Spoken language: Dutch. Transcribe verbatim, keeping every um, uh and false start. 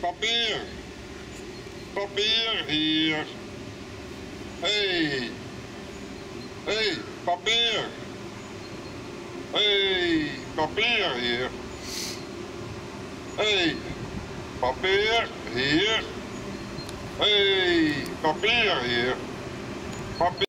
papier. Papier hier. Hey. Hey, papier. Hey, papier hier. Hey, papier hier. Hey, papier hier. Papier.